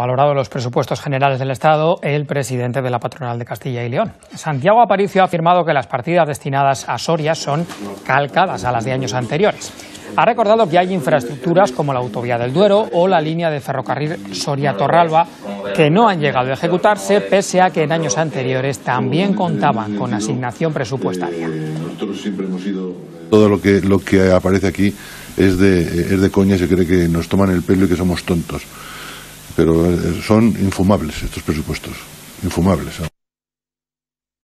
Valorado los presupuestos generales del Estado, el presidente de la patronal de Castilla y León. Santiago Aparicio ha afirmado que las partidas destinadas a Soria son calcadas a las de años anteriores. Ha recordado que hay infraestructuras como la autovía del Duero o la línea de ferrocarril Soria-Torralba que no han llegado a ejecutarse, pese a que en años anteriores también contaban con asignación presupuestaria. Nosotros siempre hemos ido... Todo lo que aparece aquí es de coña, se cree que nos toman el pelo y que somos tontos. Pero son infumables estos presupuestos, infumables.